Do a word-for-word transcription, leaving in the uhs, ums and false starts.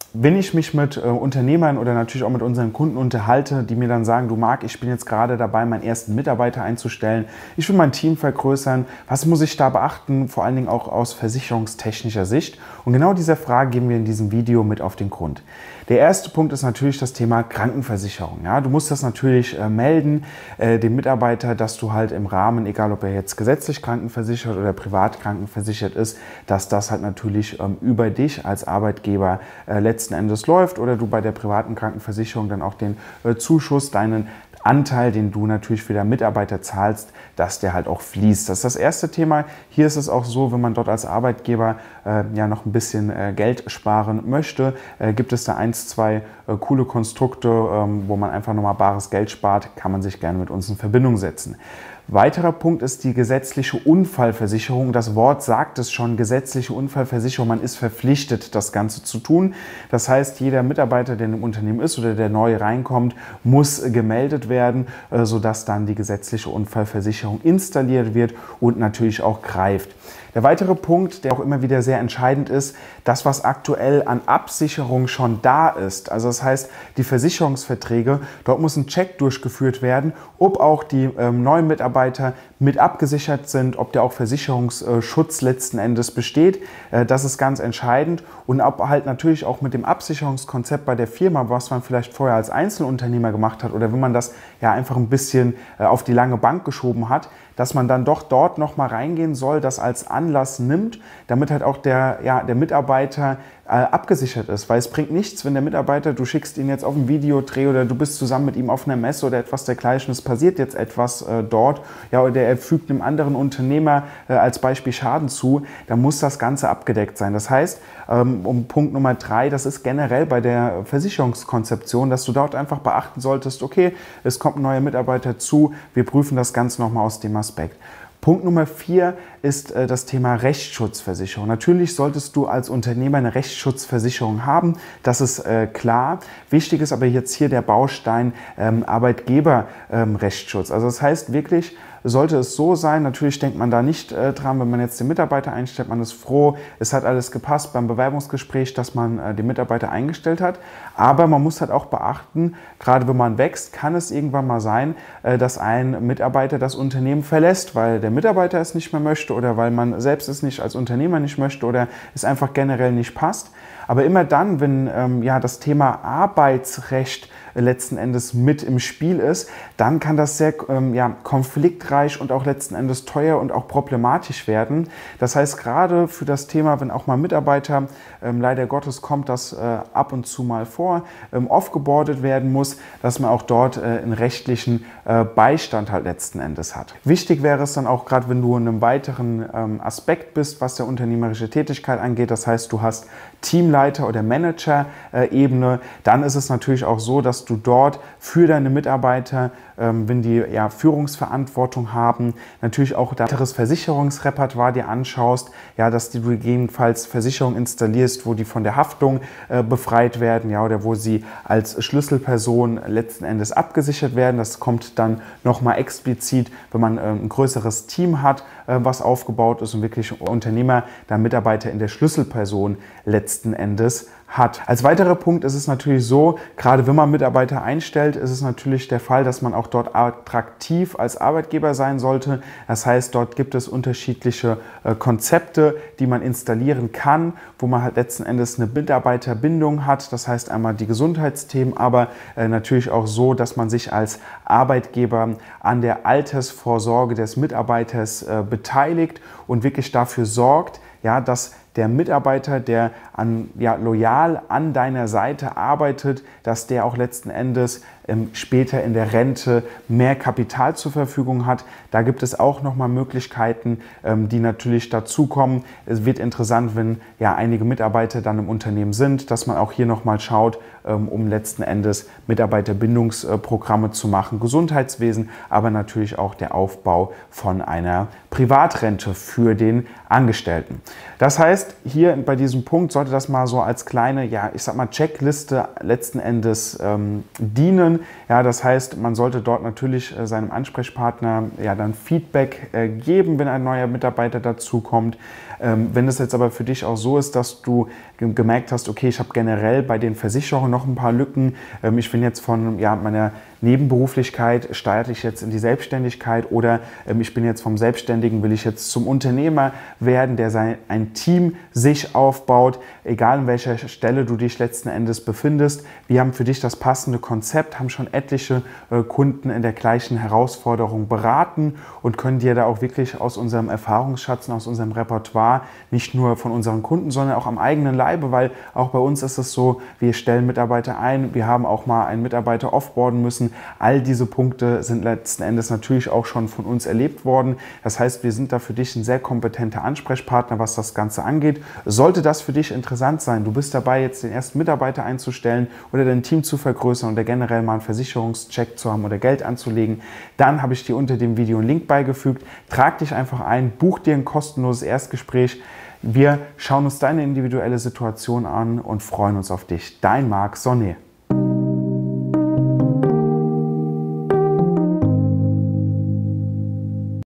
Wenn ich mich mit äh, Unternehmern oder natürlich auch mit unseren Kunden unterhalte, die mir dann sagen, du Marc, ich bin jetzt gerade dabei, meinen ersten Mitarbeiter einzustellen, ich will mein Team vergrößern, was muss ich da beachten, vor allen Dingen auch aus versicherungstechnischer Sicht? Und genau dieser Frage gehen wir in diesem Video mit auf den Grund. Der erste Punkt ist natürlich das Thema Krankenversicherung. Ja, du musst das natürlich äh, melden, äh, dem Mitarbeiter, dass du halt im Rahmen, egal ob er jetzt gesetzlich krankenversichert oder privat krankenversichert ist, dass das halt natürlich ähm, über dich als Arbeitgeber äh, letzten Endes läuft oder du bei der privaten Krankenversicherung dann auch den äh, Zuschuss, deinen Anteil, den du natürlich für deinen Mitarbeiter zahlst, dass der halt auch fließt. Das ist das erste Thema. Hier ist es auch so, wenn man dort als Arbeitgeber äh, ja noch ein bisschen äh, Geld sparen möchte, äh, gibt es da eins, zwei äh, coole Konstrukte, ähm, wo man einfach nochmal bares Geld spart, kann man sich gerne mit uns in Verbindung setzen. Weiterer Punkt ist die gesetzliche Unfallversicherung. Das Wort sagt es schon, gesetzliche Unfallversicherung. Man ist verpflichtet, das Ganze zu tun. Das heißt, jeder Mitarbeiter, der im Unternehmen ist oder der neu reinkommt, muss gemeldet werden, sodass dann die gesetzliche Unfallversicherung installiert wird und natürlich auch greift. Der weitere Punkt, der auch immer wieder sehr entscheidend ist, das, was aktuell an Absicherung schon da ist. Also das heißt, die Versicherungsverträge, dort muss ein Check durchgeführt werden, ob auch die ähm, neuen Mitarbeiter mit abgesichert sind, ob der auch Versicherungsschutz letzten Endes besteht. Äh, das ist ganz entscheidend. Und ob halt natürlich auch mit dem Absicherungskonzept bei der Firma, was man vielleicht vorher als Einzelunternehmer gemacht hat oder wenn man das ja einfach ein bisschen äh, auf die lange Bank geschoben hat, dass man dann doch dort nochmal reingehen soll, das als Anlass nimmt, damit halt auch der, ja, der Mitarbeiter äh, abgesichert ist. Weil es bringt nichts, wenn der Mitarbeiter, du schickst ihn jetzt auf einen Videodreh oder du bist zusammen mit ihm auf einer Messe oder etwas dergleichen, es passiert jetzt etwas äh, dort, ja, oder er fügt einem anderen Unternehmer äh, als Beispiel Schaden zu, dann muss das Ganze abgedeckt sein. Das heißt, ähm, um Punkt Nummer drei, das ist generell bei der Versicherungskonzeption, dass du dort einfach beachten solltest, okay, es kommt ein neuer Mitarbeiter zu, wir prüfen das Ganze nochmal aus dem Aspekt. Punkt Nummer vier ist äh, das Thema Rechtsschutzversicherung. Natürlich solltest du als Unternehmer eine Rechtsschutzversicherung haben, das ist äh, klar. Wichtig ist aber jetzt hier der Baustein ähm, Arbeitgeberrechtsschutz. Ähm, also das heißt wirklich, sollte es so sein, natürlich denkt man da nicht äh, dran, wenn man jetzt den Mitarbeiter einstellt, man ist froh, es hat alles gepasst beim Bewerbungsgespräch, dass man äh, den Mitarbeiter eingestellt hat. Aber man muss halt auch beachten, gerade wenn man wächst, kann es irgendwann mal sein, äh, dass ein Mitarbeiter das Unternehmen verlässt, weil der Mitarbeiter es nicht mehr möchte oder weil man selbst es nicht als Unternehmer nicht möchte oder es einfach generell nicht passt. Aber immer dann, wenn ähm, ja, das Thema Arbeitsrecht letzten Endes mit im Spiel ist, dann kann das sehr ähm, ja, konfliktreich und auch letzten Endes teuer und auch problematisch werden. Das heißt, gerade für das Thema, wenn auch mal Mitarbeiter, ähm, leider Gottes kommt das äh, ab und zu mal vor, ähm, offgeboardet werden muss, dass man auch dort äh, einen rechtlichen äh, Beistand halt letzten Endes hat. Wichtig wäre es dann auch, gerade wenn du in einem weiteren ähm, Aspekt bist, was der unternehmerische Tätigkeit angeht, das heißt, du hast Teamleiter- oder Manager-Ebene, dann ist es natürlich auch so, dass du dort für deine Mitarbeiter, ähm, wenn die ja Führungsverantwortung haben, natürlich auch ein weiteres Versicherungsrepertoire dir anschaust, ja, dass du gegebenenfalls Versicherungen installierst, wo die von der Haftung äh, befreit werden, ja, oder wo sie als Schlüsselperson letzten Endes abgesichert werden. Das kommt dann nochmal explizit, wenn man äh, ein größeres Team hat, äh, was aufgebaut ist und wirklich Unternehmer, da Mitarbeiter in der Schlüsselperson letzten Endes hat. Als weiterer Punkt ist es natürlich so, gerade wenn man Mitarbeiter einstellt, ist es natürlich der Fall, dass man auch dort attraktiv als Arbeitgeber sein sollte. Das heißt, dort gibt es unterschiedliche äh, Konzepte, die man installieren kann, wo man halt letzten Endes eine Mitarbeiterbindung hat. Das heißt einmal die Gesundheitsthemen, aber äh, natürlich auch so, dass man sich als Arbeitgeber an der Altersvorsorge des Mitarbeiters äh, beteiligt und wirklich dafür sorgt, ja, dass der Mitarbeiter, der an, ja, loyal an deiner Seite arbeitet, dass der auch letzten Endes ähm, später in der Rente mehr Kapital zur Verfügung hat. Da gibt es auch nochmal Möglichkeiten, ähm, die natürlich dazukommen. Es wird interessant, wenn ja einige Mitarbeiter dann im Unternehmen sind, dass man auch hier nochmal schaut, ähm, um letzten Endes Mitarbeiterbindungsprogramme zu machen, Gesundheitswesen, aber natürlich auch der Aufbau von einer Privatrente für den Angestellten. Das heißt, heißt, hier bei diesem Punkt sollte das mal so als kleine, ja, ich sag mal, Checkliste letzten Endes ähm, dienen. Ja, das heißt, man sollte dort natürlich äh, seinem Ansprechpartner ja dann Feedback äh, geben, wenn ein neuer Mitarbeiter dazukommt. Ähm, wenn es jetzt aber für dich auch so ist, dass du gemerkt hast, okay, ich habe generell bei den Versicherungen noch ein paar Lücken. Ähm, ich bin jetzt von ja, meiner Nebenberuflichkeit, starte ich jetzt in die Selbstständigkeit oder ähm, ich bin jetzt vom Selbstständigen, will ich jetzt zum Unternehmer werden, der sein, ein Team sich aufbaut, egal an welcher Stelle du dich letzten Endes befindest. Wir haben für dich das passende Konzept, haben schon etliche äh, Kunden in der gleichen Herausforderung beraten und können dir da auch wirklich aus unserem Erfahrungsschatz und aus unserem Repertoire, nicht nur von unseren Kunden, sondern auch am eigenen Leibe, weil auch bei uns ist es so, wir stellen Mitarbeiter ein, wir haben auch mal einen Mitarbeiter offboarden müssen. All diese Punkte sind letzten Endes natürlich auch schon von uns erlebt worden. Das heißt, wir sind da für dich ein sehr kompetenter Ansprechpartner, was das Ganze angeht. Sollte das für dich interessant sein, du bist dabei, jetzt den ersten Mitarbeiter einzustellen oder dein Team zu vergrößern oder generell mal einen Versicherungscheck zu haben oder Geld anzulegen, dann habe ich dir unter dem Video einen Link beigefügt. Trag dich einfach ein, buch dir ein kostenloses Erstgespräch. Wir schauen uns deine individuelle Situation an und freuen uns auf dich. Dein Marc Sonnet.